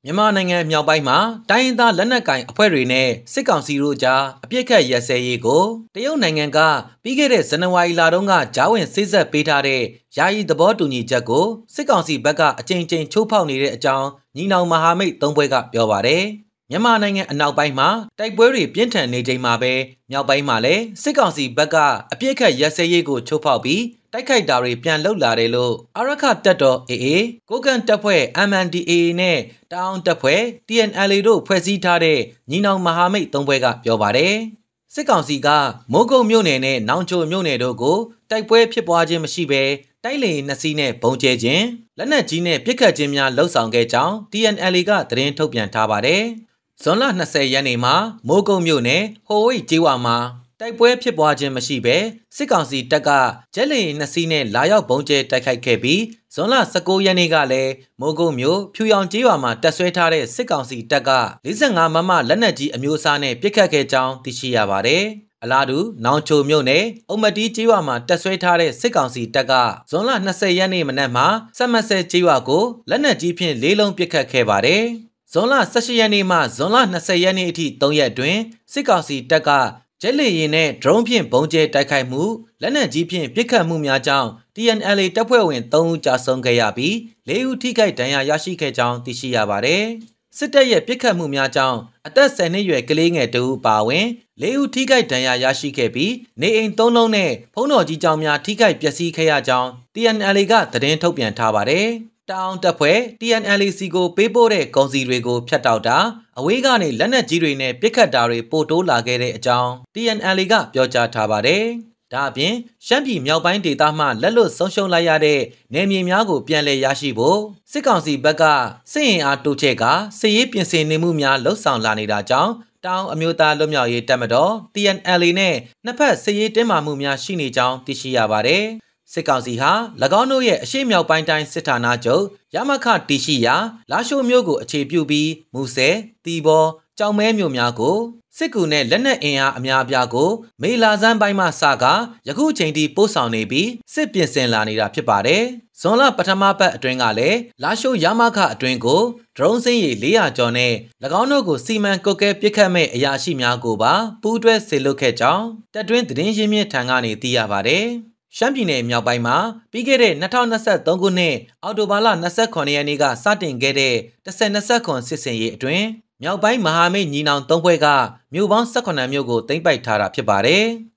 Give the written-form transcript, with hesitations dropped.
မြန်မာနိုင်ငံမြောက်ပိုင်းမှာတိုင်းရင်းသားလက်နက်ကိုင်အဖွဲ့တွေနဲ့စစ်ကောင်စီတို့ကြားအပြစ်ခတ်ရက်စဲရေးကိုတရုတ်နိုင်ငံကပြီးခဲ့တဲ့ဇန်နဝါရီလတုန်းကကြားဝင်စိစက်ပေးထားတဲ့ယာယီသဘောတူညီချက်ကိုစစ်ကောင်စီဘက်ကအကြိမ်ကြိမ်ချိုးဖောက်နေတဲ့အကြောင်းညီနောင်မဟာမိတ်၃ဘွဲကပြောပါတယ်။မြန်မာနိုင်ငံအနောက်ပိုင်းမှာတိုက်ပွဲတွေပြင်းထန်နေချိန်မှာပဲမြောက်ပိုင်းမှာလည်းစစ်ကောင်စီဘက်ကအပြစ်ခတ်ရက်စဲရေးကိုချိုးဖောက်ပြီးတိုက်ခိုက်တာတွေပြန်လှုပ်လာတယ်လို့အာရခတပ်တော် AA ကိုကန်တပ်ဖွဲ့ MNDAA နဲ့တောင်တပ်ဖွဲ့ TNLA တို့ဖွဲ့စည်းထားတဲ့ညီနောင်မဟာမိတ်၃ဘွဲကပြောပါတယ်။စစ်ကောင်စီကမိုးကုတ်မြို့နယ်နဲ့နောင်ချိုမြို့နယ်တို့ကိုတိုက်ပွဲဖြစ်ပွားခြင်းမရှိဘဲတိုက်လေ2စီးနဲ့ဘုံကျဲခြင်းလက်နက်ကြီးနဲ့ပစ်ခတ်ခြင်းများလှုပ်ဆောင်ခဲ့ကြောင်း TNLA ကသတင်းထုတ်ပြန်ထားပါတယ်။ဇွန်လ20ရက်နေ့မှာမိုးကုတ်မြို့နယ်ဟိုဝိတ်ကျေးရွာမှာတိုက်ပွဲဖြစ်ပွားခြင်းမရှိဘဲစစ်ကောင်စီတပ်ကဂျက်လေ2စီးနဲ့လာရောက်ဘုံကျဲတိုက်ခိုက်ခဲ့ပြီးဇွန်လ19ရက်နေ့ကလည်းမိုးကုတ်မြို့ဖြူရောင်ကျေးရွာမှာတပ်ဆွဲထားတဲ့စစ်ကောင်စီတပ်က45မမလက်နက်ကြီးအမျိုးအစားနဲ့ပစ်ခတ်ခဲ့ကြောင်းသိရှိရပါတယ်။အလားတူနောင်ချိုမြို့နယ်အုံမတီးကျေးရွာမှာတပ်ဆွဲထားတဲ့စစ်ကောင်စီတပ်ကဇွန်လ20ရက်နေ့မနက်မှာစက်မဆဲကျေးရွာကိုလက်နက်ကြီးဖြင့်၄လုံးပစ်ခတ်ခဲ့ပါတယ်။ဇွန်လ18ရက်နေ့မှဇွန်လ20ရက်နေ့အထိ3ရက်အတွင်းစစ်ကောင်စီတပ်ကဂျက်လေယာဉ်နဲ့ဒရုန်းဖြင့်ဘုံကျဲတိုက်ခိုက်မှုလက်နက်ကြီးဖြင့်ပစ်ခတ်မှုများကြောင့် TNLA တပ်ဖွဲ့ဝင်3ဦးကြာဆုံးခဲ့ရပြီး4ဦးထိခိုက်ဒဏ်ရာရရှိခဲ့ကြောင်းသိရှိရပါတယ်။စစ်တပ်ရဲ့ပစ်ခတ်မှုများကြောင့်အသက်10နှစ်ရွယ်ကလေးငယ်2ဦးပါဝင်4ဦးထိခိုက်ဒဏ်ရာရရှိခဲ့ပြီးနေအိမ်3လုံးနဲ့ဖုံးတော်ကြီးကျောင်းများထိခိုက်ပျက်စီးခဲ့ရကြောင်း TNLA ကသတင်းထုတ်ပြန်ထားပါတယ်။တောင်တပ်ဖွဲ့ TNLC ကိုပေးပို့တဲ့ကုန်စည်တွေကိုဖျက်တောက်တာအဝေးကနေလက်နက်ကြီးတွေနဲ့ပစ်ခတ်တာတွေပိုတိုးလာခဲ့တဲ့အကြောင်း TNLA ကပြောကြားထားပါတယ်။ဒါအပြင်ရှမ်းပြည်မြောက်ပိုင်းဒေသမှလက်လွတ်ဆုံးရှုံးလိုက်ရတဲ့နယ်မြေများကိုပြန်လည်ရရှိဖို့စစ်ကောင်စီဘက်ကစစ်ရင်အားတိုးချဲ့ကစစ်ရေးပြင်ဆင်နေမှုများလှုပ်ဆောင်လာနေတာကြောင့်တောင်အမျိုးသားလွတ်မြောက်ရေးတပ်မတော် TNLA နဲ့နှစ်ဖက်စစ်ရေးတင်းမာမှုများရှိနေကြောင်းသိရှိရပါတယ်။စစ်ကောင်စီဟာ၎င်းတို့ရဲ့အရှေ့မြောက်ပိုင်းတိုင်းစစ်ဌာနချုပ်ရမခတီရှိရာလာရှိုးမြို့ကိုအခြေပြုပြီးမူဆယ်တီဘောကြောင်မဲမြို့များကိုစစ်ကူနဲ့လက်နက်အင်အားအများအပြားကိုမေလာဆန်းပိုင်းမှစကယခုချိန်ထိပို့ဆောင်နေပြီးစစ်ပြင်ဆင်လာနေတာဖြစ်ပါတယ်။ဇွန်လပထမပတ်အတွင်းကလည်းလာရှိုးရမခအတွင်းကိုဒရုန်းစင်းရီ400ကျော်နဲ့၎င်းတို့ကိုစီမံကုတ်ကဲပစ်ခတ်မဲ့အရာရှိများကိုပါပူးတွဲဆေလွတ်ခဲ့ကြောင်းတပ်တွင်းသတင်းရင်းမြစ်ထံကနေသိရပါတယ်။ရှမ်းပြည်နယ်မြောက်ပိုင်းမှာပြီးခဲ့တဲ့2023ခုနှစ်အောက်တိုဘာလ29ရက်နေ့ကစတင်ခဲ့တဲ့1029စစ်စင်ရေးအတွင်းမြောက်ပိုင်းမဟာမိတ်ညီနောင်၃ဘွဲကမြို့ပေါင်း18မြို့ကိုသိမ်းပိုက်ထားတာဖြစ်ပါတယ်။